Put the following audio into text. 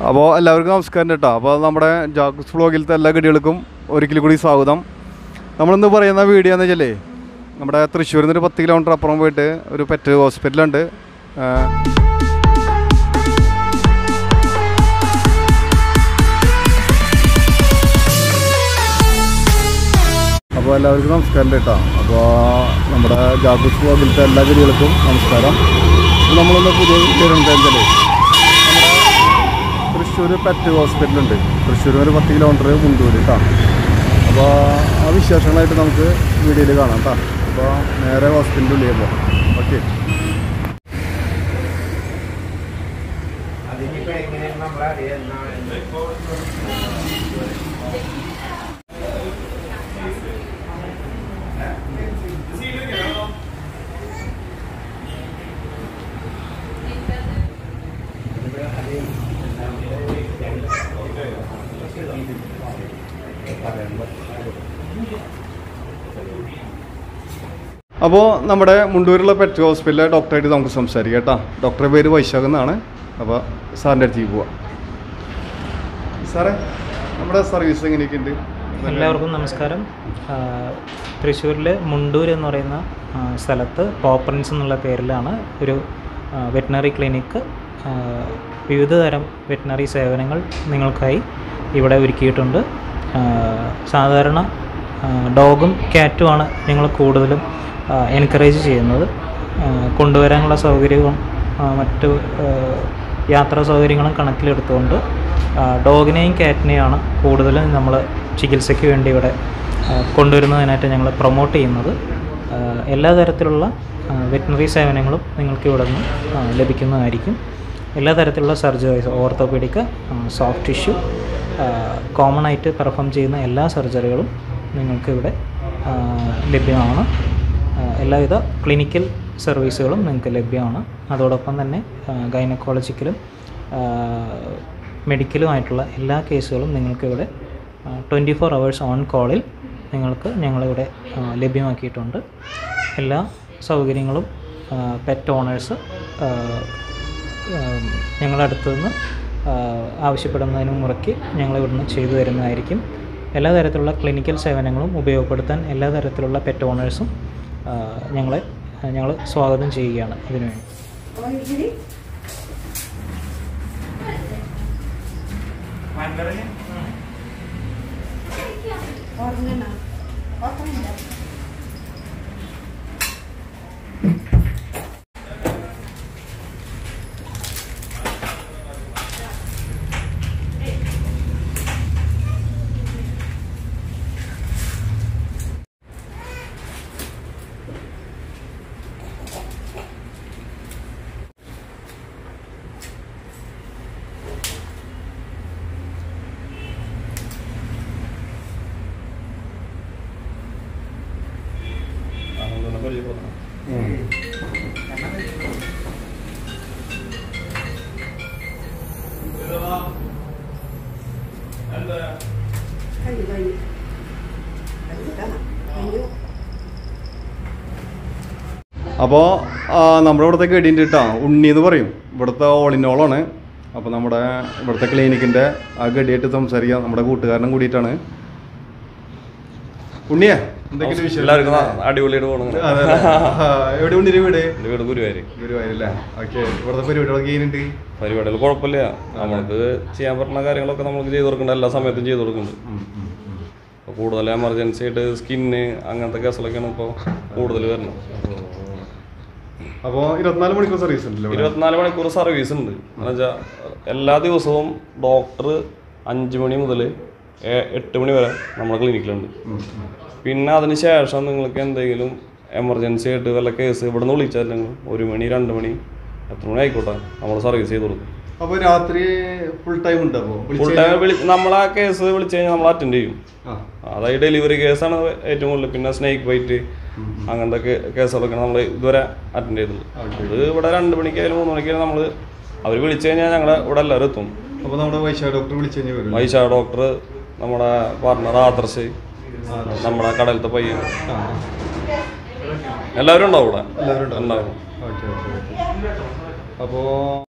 അപ്പോൾ എല്ലാവർക്കും നമസ്കാരം കേട്ടോ. അപ്പോൾ നമ്മുടെ ജാക്കൂസ് വ്ളോഗിലത്തെ എല്ലാ ഗഡികൾക്കും ഒരിക്കൽ കൂടി സ്വാഗതം. നമ്മളിന്ന് പറയുന്ന വീഡിയോ എന്ന് വെച്ചാൽ നമ്മുടെ തൃശ്ശൂരിൽ നിന്നൊരു 10 കിലോമീറ്റർ അപ്പുറം പോയിട്ട് ഒരു പെറ്റ് ഹോസ്പിറ്റലുണ്ട്. അപ്പോൾ എല്ലാവർക്കും നമസ്കാരം കേട്ടോ. അപ്പോൾ നമ്മുടെ ജാക്കൂസ് വ്ളോഗിലത്തെ എല്ലാ ഗഡികൾക്കും നമസ്കാരം. അപ്പോൾ നമ്മളൊന്ന് പുതിയ വെച്ചാൽ തൃശ്ശൂർ പെറ്റ് ഹോസ്പിറ്റലുണ്ട്. തൃശ്ശൂർ ഒരു 10 കിലോമീറ്റർ മുണ്ടൂർ കേട്ടോ. അപ്പോൾ ആ വിശേഷങ്ങളായിട്ട് നമുക്ക് വീഡിയോയിൽ കാണാം കേട്ടോ. അപ്പോൾ നേരെ ഹോസ്പിറ്റലിൻ്റെ ഉള്ളിൽ പോകാം. ഓക്കെ. അപ്പോൾ നമ്മുടെ മുണ്ടൂരുള്ള പെറ്റ് ഹോസ്പിറ്റലിലെ ഡോക്ടറായിട്ട് നമുക്ക് സംസാരിക്കാം കേട്ടോ. ഡോക്ടറുടെ പേര് വൈശാഖ് എന്നാണ്. അപ്പോൾ സാറിൻ്റെ അടുത്തേക്ക് പോവാം. സാറേ, നമ്മുടെ സർവീസ് എങ്ങനെയൊക്കെ ഉണ്ട്? എല്ലാവർക്കും നമസ്കാരം. തൃശ്ശൂരിൽ മുണ്ടൂർ എന്ന് പറയുന്ന സ്ഥലത്ത് പോപ്പറിൻസ് എന്നുള്ള പേരിലാണ് ഒരു വെറ്റിനറി ക്ലിനിക്ക്. വിവിധ തരം വെറ്റിനറി സേവനങ്ങൾ നിങ്ങൾക്കായി ഇവിടെ ഒരുക്കിയിട്ടുണ്ട്. സാധാരണ ഡോഗും ക്യാറ്റുമാണ് ഞങ്ങൾ കൂടുതലും എൻകറേജ് ചെയ്യുന്നത്. കൊണ്ടുവരാനുള്ള സൗകര്യവും മറ്റ് യാത്രാ സൗകര്യങ്ങളും കണക്കിലെടുത്തുകൊണ്ട് ഡോഗിനെയും ക്യാറ്റിനെയാണ് കൂടുതലും നമ്മൾ ചികിത്സയ്ക്ക് വേണ്ടി ഇവിടെ കൊണ്ടുവരുന്നതിനായിട്ട് ഞങ്ങൾ പ്രൊമോട്ട് ചെയ്യുന്നത്. എല്ലാ തരത്തിലുള്ള വെറ്റിനറി സേവനങ്ങളും നിങ്ങൾക്ക് ഇവിടെ നിന്ന് ലഭിക്കുന്നതായിരിക്കും. എല്ലാ തരത്തിലുള്ള surgeries, orthopaedic, soft tissue, common ആയിട്ട് പെർഫോം ചെയ്യുന്ന എല്ലാ സർജറികളും നിങ്ങൾക്ക് ഇവിടെ ലഭ്യമാണ്. എല്ലാവിധ ക്ലിനിക്കൽ സർവീസുകളും നിങ്ങൾക്ക് ലഭ്യമാണ്. അതോടൊപ്പം തന്നെ ഗൈനക്കോളജിക്കലും മെഡിക്കലുമായിട്ടുള്ള എല്ലാ കേസുകളും നിങ്ങൾക്കിവിടെ 24 hours ഓൺ കോളിൽ നിങ്ങൾക്ക് ഞങ്ങളിവിടെ ലഭ്യമാക്കിയിട്ടുണ്ട്. എല്ലാ സൗകര്യങ്ങളും പെറ്റ് ഓണേഴ്സ് ഞങ്ങളുടെ അടുത്തു നിന്ന് ആവശ്യപ്പെടുന്നതിന് മുറയ്ക്ക് ഞങ്ങളിവിടുന്ന് ചെയ്തു തരുന്നതായിരിക്കും. എല്ലാ തരത്തിലുള്ള ക്ലിനിക്കൽ സേവനങ്ങളും ഉപയോഗപ്പെടുത്താൻ എല്ലാ തരത്തിലുള്ള പെറ്റ് ഓണേഴ്സും ഞങ്ങൾ സ്വാഗതം ചെയ്യുകയാണ് ഇതിനുവേണ്ടി. അപ്പോൾ നമ്മുടെ ഇവിടുത്തെ ഗഡിൻ്റെ കേട്ടോ ഉണ്ണി എന്ന് പറയും. ഇവിടുത്തെ ഓൾ ഇൻ ഓളാണ്. അപ്പോൾ നമ്മുടെ ഇവിടുത്തെ ക്ലിനിക്കിൻ്റെ ആ ഗഡിയായിട്ട് സംസാരിക്കാം. നമ്മുടെ കൂട്ടുകാരനും കൂടിയിട്ടാണ്. ഉണ്ണിയെ എന്തൊക്കെയാണ് വിഷയം? എല്ലാവർക്കും അടിപൊളിയായിട്ട് പോകുന്നു. എവിടെ ഉണ്ണിയുടെ വീട്? വീട് ഗുരുവായൂർ. ഗുരുവായൂരല്ലേ? ഓക്കെ. ഇവിടുത്തെ പരിപാടികളൊക്കെ ചെയ്യുന്നുണ്ട്? പരിപാടികൾ കുഴപ്പമില്ല. നമ്മൾക്ക് ചെയ്യാൻ പറ്റുന്ന കാര്യങ്ങളൊക്കെ നമുക്ക് ചെയ്ത് കൊടുക്കുന്നുണ്ട്. എല്ലാ സമയത്തും ചെയ്ത് കൊടുക്കുന്നുണ്ട്. ഇപ്പോൾ കൂടുതൽ എമർജൻസി ആയിട്ട് സ്കിന്ന് അങ്ങനത്തെ കേസുകളൊക്കെയാണ് ഇപ്പോൾ കൂടുതൽ വരുന്നത്. അപ്പോൾ 24 മണിക്കൂർ സർവീസ് ഉണ്ടല്ലോ? 24 മണിക്കൂർ സർവീസ് ഉണ്ട്. എന്ന് വെച്ചാൽ എല്ലാ ദിവസവും ഡോക്ടർ 5 മണി മുതൽ 8 മണി വരെ നമ്മുടെ ക്ലിനിക്കിലുണ്ട്. പിന്നെ അതിന് ശേഷം നിങ്ങൾക്ക് എന്തെങ്കിലും എമർജൻസി ആയിട്ട് വല്ല കേസ് ഇവിടെ നിന്ന് വിളിച്ചാൽ 1 മണി 2 മണി എത്ര മണി ആയിക്കോട്ടെ നമ്മൾ സർവീസ് ചെയ്ത് കൊടുക്കും. അപ്പോൾ രാത്രി ഫുൾ ടൈം ഉണ്ട്? ഫുൾ ടൈം നമ്മൾ ആ കേസ് വിളിച്ചു കഴിഞ്ഞാൽ നമ്മൾ അറ്റൻഡ് ചെയ്യും. അതായത് ഡെലിവറി കേസാണ് ഏറ്റവും കൂടുതൽ. പിന്നെ സ്നേക്ക് ബൈറ്റ് അങ്ങനത്തെ കേസുകളൊക്കെ നമ്മൾ ഇതുവരെ അറ്റൻഡ് ചെയ്തിട്ടുണ്ട്. അത് ഇവിടെ 2 മണിക്കായാലും 3 മണിക്കായാലും നമ്മൾ അവർ വിളിച്ചു കഴിഞ്ഞാൽ ഞങ്ങളുടെ ഇവിടെ എല്ലാവരും എത്തും. അപ്പോൾ നമ്മുടെ വൈശാഖ് ഡോക്ടർ വിളിച്ചു കഴിഞ്ഞാൽ വരും? വൈശാഖ് ഡോക്ടർ, നമ്മുടെ പാർട്ണർ ആദർശ്, നമ്മുടെ കടലത്തെ പയ്യൻ, എല്ലാവരും ഉണ്ടാവും ഇവിടെ. എല്ലാവരും ഉണ്ടാവും. അപ്പോൾ